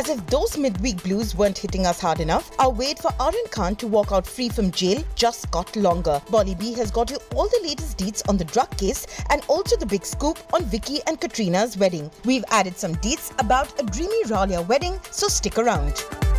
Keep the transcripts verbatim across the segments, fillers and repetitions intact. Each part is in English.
As if those midweek blues weren't hitting us hard enough, our wait for Aryan Khan to walk out free from jail just got longer. Bolly B has got you all the latest deets on the drug case and also the big scoop on Vicky and Katrina's wedding. We've added some deets about a dreamy Ralia wedding, so stick around.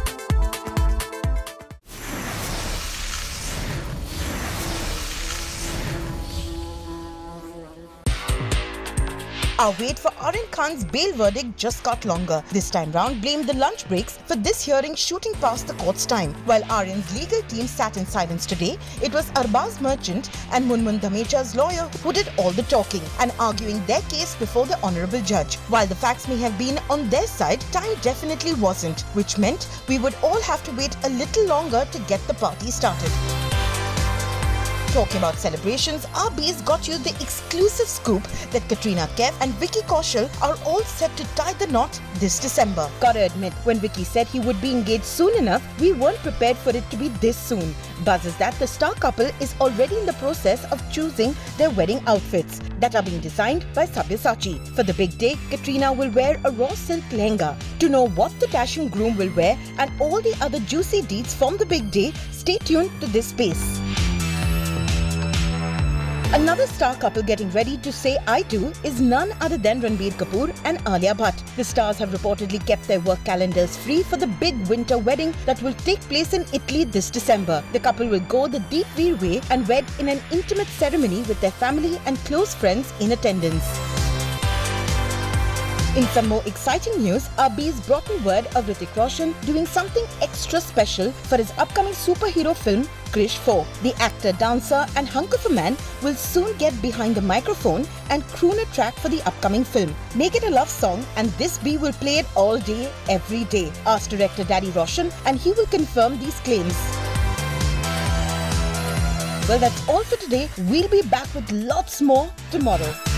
Our wait for Aryan Khan's bail verdict just got longer. This time round blamed the lunch breaks for this hearing shooting past the court's time. While Aryan's legal team sat in silence today, it was Arbaz Merchant and Munmun Dhamecha's lawyer who did all the talking and arguing their case before the honourable judge. While the facts may have been on their side, time definitely wasn't, which meant we would all have to wait a little longer to get the party started. Talking about celebrations, R B's got you the exclusive scoop that Katrina Kaif and Vicky Kaushal are all set to tie the knot this December. Gotta admit, when Vicky said he would be engaged soon enough, we weren't prepared for it to be this soon. Buzz is that the star couple is already in the process of choosing their wedding outfits that are being designed by Sabyasachi. For the big day, Katrina will wear a raw silk lehenga. To know what the dashing groom will wear and all the other juicy deets from the big day, stay tuned to this space. Another star couple getting ready to say I do is none other than Ranbir Kapoor and Alia Bhatt. The stars have reportedly kept their work calendars free for the big winter wedding that will take place in Italy this December. The couple will go the Deep Veer way and wed in an intimate ceremony with their family and close friends in attendance. In some more exciting news, R B's brought in word of Hrithik Roshan doing something extra special for his upcoming superhero film Krish four. The actor, dancer and hunk of a man will soon get behind the microphone and croon a track for the upcoming film. Make it a love song and this B will play it all day, every day. Ask director Daddy Roshan and he will confirm these claims. Well, that's all for today. We'll be back with lots more tomorrow.